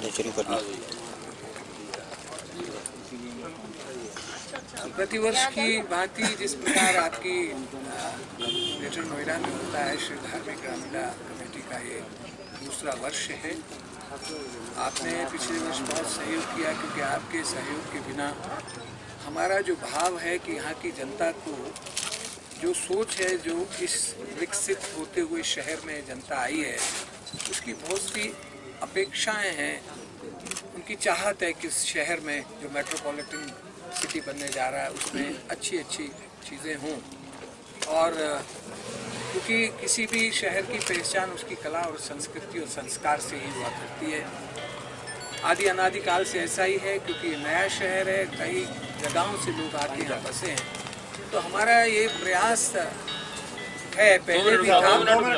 प्रतिवर्ष की भांति जिस प्रकार आपकी ग्रेटर नोएडा में होता है श्री धार्मिक रामलीला कमेटी का ये दूसरा वर्ष है। आपने पिछले वर्ष बहुत सहयोग किया, क्योंकि आपके सहयोग के बिना हमारा जो भाव है कि यहाँ की जनता को जो सोच है, जो इस विकसित होते हुए शहर में जनता आई है, उसकी बहुत सी अपेक्षाएं हैं, उनकी चाहत है कि इस शहर में जो मेट्रोपॉलिटन सिटी बनने जा रहा है उसमें अच्छी अच्छी चीज़ें हों। और क्योंकि किसी भी शहर की पहचान उसकी कला और संस्कृति और संस्कार से ही हुआ करती है। आदि अनादिकाल से ऐसा ही है, क्योंकि नया शहर है, कई जगहों से लोग आके यहाँ बसे हैं। तो हमारा ये प्रयास है, पहले भी था।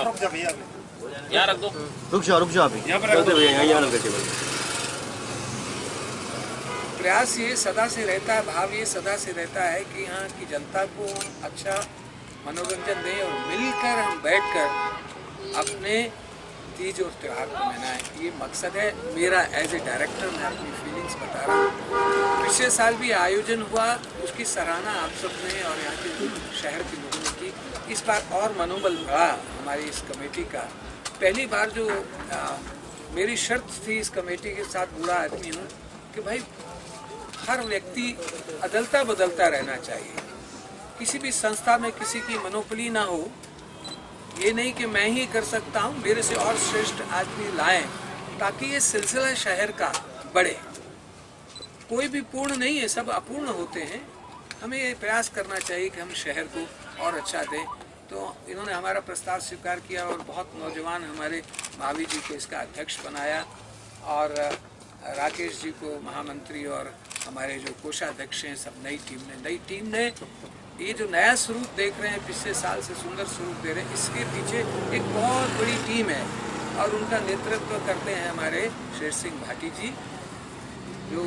प्रयास ये सदा से रहता है, भाव ये सदा से रहता है कि यहाँ की जनता को अच्छा मनोरंजन दें और मिलकर हम बैठकर अपने तीज और त्यौहार को मनाएं। ये मकसद है मेरा एज ए डायरेक्टर। मैं अपनी फीलिंग्स बता रहा हूँ। पिछले साल भी आयोजन हुआ, उसकी सराहना आप सबने और यहाँ के शहर के लोगों ने की। इस बार और मनोबल बढ़ा हमारी इस कमेटी का। पहली बार जो मेरी शर्त थी इस कमेटी के साथ, बूढ़ा आदमी हूँ, कि भाई हर व्यक्ति अदलता बदलता रहना चाहिए। किसी भी संस्था में किसी की मनोपली ना हो। ये नहीं कि मैं ही कर सकता हूँ, मेरे से और श्रेष्ठ आदमी लाएं, ताकि ये सिलसिला शहर का बढ़े। कोई भी पूर्ण नहीं है, सब अपूर्ण होते हैं। हमें ये प्रयास करना चाहिए कि हम शहर को और अच्छा दें। तो इन्होंने हमारा प्रस्ताव स्वीकार किया और बहुत नौजवान हमारे भाभी जी को इसका अध्यक्ष बनाया, और राकेश जी को महामंत्री, और हमारे जो कोषाध्यक्ष हैं सब नई टीम ने ये जो नया स्वरूप देख रहे हैं, पिछले साल से सुंदर स्वरूप दे रहे हैं। इसके पीछे एक बहुत बड़ी टीम है और उनका नेतृत्व करते हैं हमारे शेर सिंह भाटी जी, जो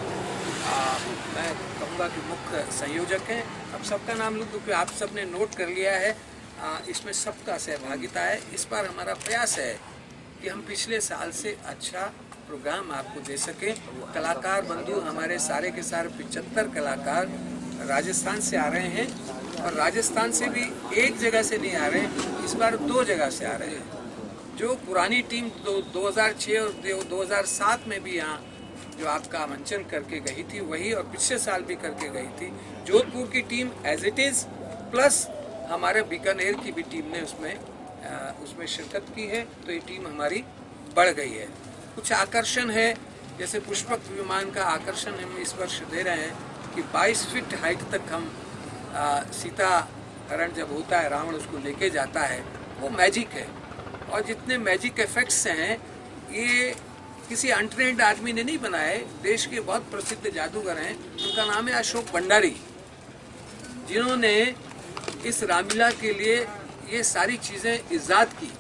मैं कहूँगा कि मुख्य संयोजक हैं। अब सबका नाम लूँ क्योंकि आप सबने नोट कर लिया है। इसमें सबका सहभागिता है। इस बार हमारा प्रयास है कि हम पिछले साल से अच्छा प्रोग्राम आपको दे सकें। कलाकार बंधु हमारे सारे के सारे 75 कलाकार राजस्थान से आ रहे हैं, और राजस्थान से भी एक जगह से नहीं आ रहे हैं, इस बार 2 जगह से आ रहे हैं। जो पुरानी टीम 2006 और 2007 में भी यहाँ जो आपका मंचन करके गई थी वही, और पिछले साल भी करके गई थी। जोधपुर की team as it is, plus हमारे बीकानेर की भी टीम ने उसमें शिरकत की है। तो ये टीम हमारी बढ़ गई है। कुछ आकर्षण है, जैसे पुष्पक विमान का आकर्षण हम इस वर्ष दे रहे हैं कि 22 फीट हाइट तक हम सीता हरण जब होता है, रावण उसको लेके जाता है, वो मैजिक है। और जितने मैजिक इफेक्ट्स हैं ये किसी अनट्रेंड आदमी ने नहीं बनाए। देश के बहुत प्रसिद्ध जादूगर हैं, उनका नाम है अशोक भंडारी, जिन्होंने इस रामलीला के लिए ये सारी चीज़ें इजाद की।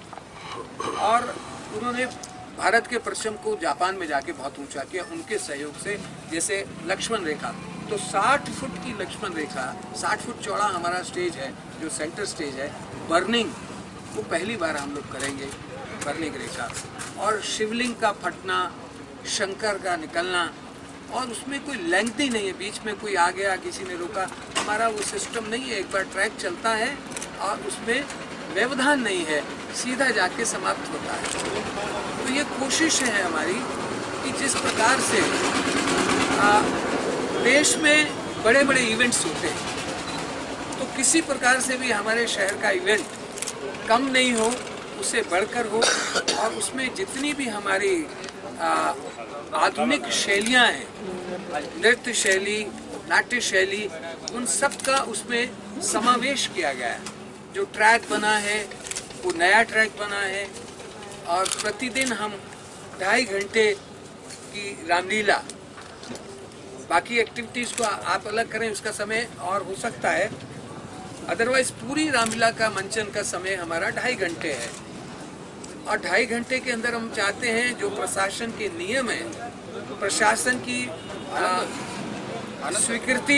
और उन्होंने भारत के परचम को जापान में जाके बहुत ऊंचा किया उनके सहयोग से। जैसे लक्ष्मण रेखा, तो 60 फुट की लक्ष्मण रेखा, 60 फुट चौड़ा हमारा स्टेज है, जो सेंटर स्टेज है। बर्निंग वो पहली बार हम लोग करेंगे, बर्निंग रेखा। और शिवलिंग का फटना, शंकर का निकलना, और उसमें कोई लेंथ ही नहीं है, बीच में कोई आ गया, किसी ने रोका, हमारा वो सिस्टम नहीं है। एक बार ट्रैक चलता है और उसमें व्यवधान नहीं है, सीधा जाके समाप्त होता है। तो ये कोशिश है हमारी कि जिस प्रकार से देश में बड़े बड़े इवेंट्स होते हैं, तो किसी प्रकार से भी हमारे शहर का इवेंट कम नहीं हो, उससे बढ़कर हो। और उसमें जितनी भी हमारी आधुनिक शैलियाँ हैं, नृत्य शैली, नाट्य शैली, उन सब का उसमें समावेश किया गया है। जो ट्रैक बना है वो नया ट्रैक बना है, और प्रतिदिन हम 2.5 घंटे की रामलीला, बाकी एक्टिविटीज़ को आप अलग करें, उसका समय और हो सकता है, अदरवाइज पूरी रामलीला का मंचन का समय हमारा 2.5 घंटे है। और 2.5 घंटे के अंदर हम चाहते हैं जो प्रशासन के नियम हैं, प्रशासन की स्वीकृति,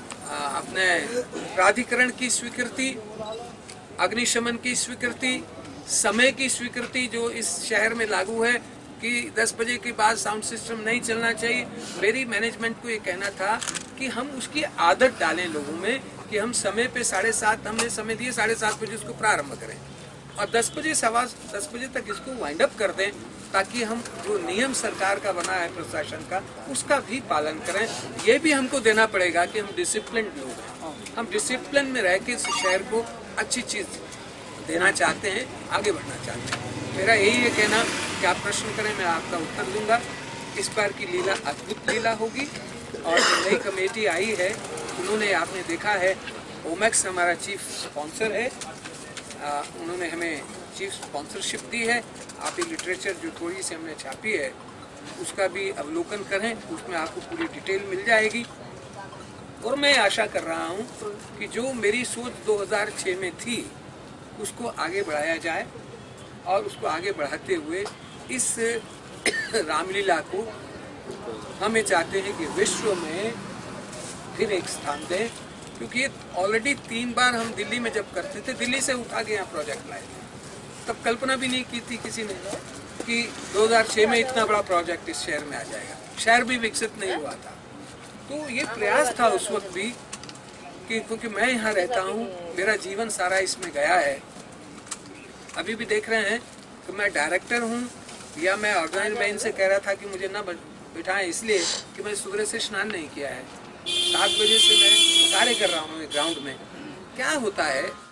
अपने प्राधिकरण की स्वीकृति, अग्निशमन की स्वीकृति, समय की स्वीकृति जो इस शहर में लागू है कि 10 बजे के बाद साउंड सिस्टम नहीं चलना चाहिए, मेरी मैनेजमेंट को ये कहना था कि हम उसकी आदत डालें लोगों में कि हम समय पे 7:30 हमने समय दिए, 7:30 बजे उसको प्रारंभ करें और 10 बजे 10 बजे तक इसको वाइंड अप कर दें, ताकि हम जो नियम सरकार का बना है प्रशासन का उसका भी पालन करें। ये भी हमको देना पड़ेगा कि हम डिसिप्लिन लोग हैं, हम डिसिप्लिन में रह के इस शहर को अच्छी चीज़ देना चाहते हैं, आगे बढ़ना चाहते हैं। मेरा यही है कहना कि आप प्रश्न करें, मैं आपका उत्तर दूंगा। इस बार की लीला अद्भुत लीला होगी और जो नई कमेटी आई है उन्होंने, आपने देखा है, ओमैक्स हमारा चीफ स्पॉन्सर है, उन्होंने हमें चीफ स्पॉन्सरशिप दी है। आप ये लिटरेचर जो थोड़ी सी हमने छापी है उसका भी अवलोकन करें, उसमें आपको पूरी डिटेल मिल जाएगी। और मैं आशा कर रहा हूँ कि जो मेरी सोच 2006 में थी उसको आगे बढ़ाया जाए और उसको आगे बढ़ाते हुए इस रामलीला को हमें चाहते हैं कि विश्व में फिर एक स्थान दें, क्योंकि ऑलरेडी 3 बार हम दिल्ली में जब करते थे, दिल्ली से उठा के यहाँ प्रोजेक्ट लाए थे, तब कल्पना भी नहीं की थी किसी ने कि 2006 में इतना बड़ा प्रोजेक्ट इस शहर में आ जाएगा। शहर भी विकसित नहीं हुआ था, तो ये प्रयास था उस वक्त भी कि क्योंकि मैं यहाँ रहता हूँ, मेरा जीवन सारा इसमें गया है। अभी भी देख रहे हैं कि मैं डायरेक्टर हूँ या मैं ऑर्गेनाइज, मैं इनसे कह रहा था कि मुझे ना बिठाएं इसलिए कि मैं सुबह से स्नान नहीं किया है। 7 बजे से मैं कार्य कर रहा हूँ ग्राउंड में। क्या होता है